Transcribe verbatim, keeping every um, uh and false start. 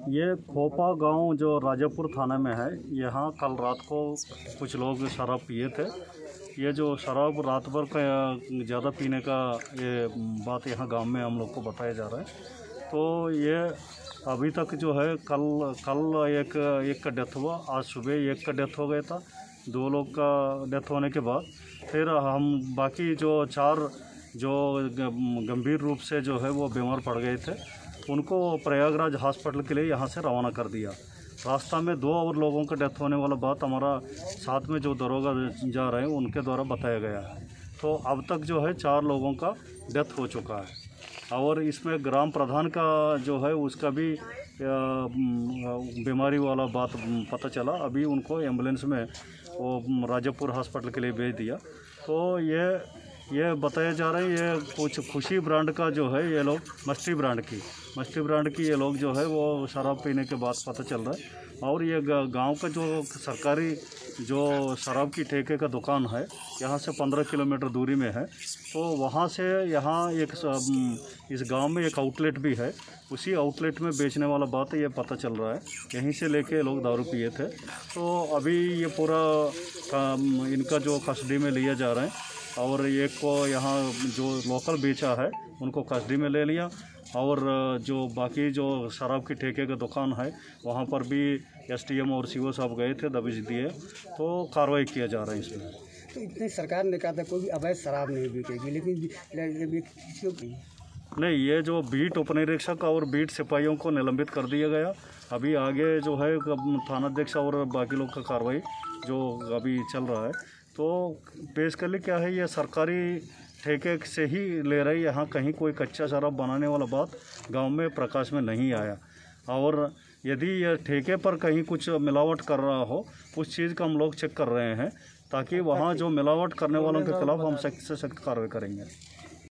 ये खोपा गांव जो राजापुर थाना में है, यहाँ कल रात को कुछ लोग शराब पिए थे। ये जो शराब रात भर का ज़्यादा पीने का ये बात यहाँ गांव में हम लोग को बताया जा रहा है। तो ये अभी तक जो है कल कल एक एक का डेथ हुआ, आज सुबह एक का डेथ हो गया था। दो लोग का डेथ होने के बाद फिर हम बाकी जो चार जो गंभीर रूप से जो है वो बीमार पड़ गए थे, उनको प्रयागराज हॉस्पिटल के लिए यहाँ से रवाना कर दिया। रास्ता में दो और लोगों का डेथ होने वाला बात हमारा साथ में जो दरोगा जा रहे हैं उनके द्वारा बताया गया है। तो अब तक जो है चार लोगों का डेथ हो चुका है और इसमें ग्राम प्रधान का जो है उसका भी बीमारी वाला बात पता चला। अभी उनको एम्बुलेंस में वो राजापुर हॉस्पिटल के लिए भेज दिया। तो ये ये बताया जा रहा है ये कुछ खुशी ब्रांड का जो है ये लोग मस्ती ब्रांड की मस्ती ब्रांड की ये लोग जो है वो शराब पीने के बाद पता चल रहा है। और ये गांव का जो सरकारी जो शराब की ठेके का दुकान है यहाँ से पंद्रह किलोमीटर दूरी में है। तो वहाँ से यहाँ एक इस गांव में एक आउटलेट भी है, उसी आउटलेट में बेचने वाला बात ये पता चल रहा है। यहीं से लेके लोग दारू पिए थे। तो अभी ये पूरा इनका जो कस्टडी में लिया जा रहा है और एक को यहाँ जो लोकल बेचा है उनको कस्टडी में ले लिया और जो बाकी जो शराब की ठेके का दुकान है वहाँ पर भी एसडीएम और सीओ साहब गए थे, दबिश दिए, तो कार्रवाई किया जा रहा है इसमें। तो इतनी सरकार ने कहा था कोई भी अवैध शराब नहीं बिकेगी, लेकिन क्यों नहीं, ये जो बीट उपनिरीक्षक और बीट सिपाहियों को निलंबित कर दिया गया। अभी आगे जो है थानाध्यक्ष और बाकी लोग का कार्रवाई जो अभी चल रहा है। तो बेसिकली क्या है, ये सरकारी ठेके से ही ले रहे, यहाँ कहीं कोई कच्चा शराब बनाने वाला बात गांव में प्रकाश में नहीं आया। और यदि ये ठेके पर कहीं कुछ मिलावट कर रहा हो, उस चीज़ का हम लोग चेक कर रहे हैं ताकि वहाँ जो मिलावट करने वालों के खिलाफ हम सख्त से सख्त कार्रवाई करेंगे।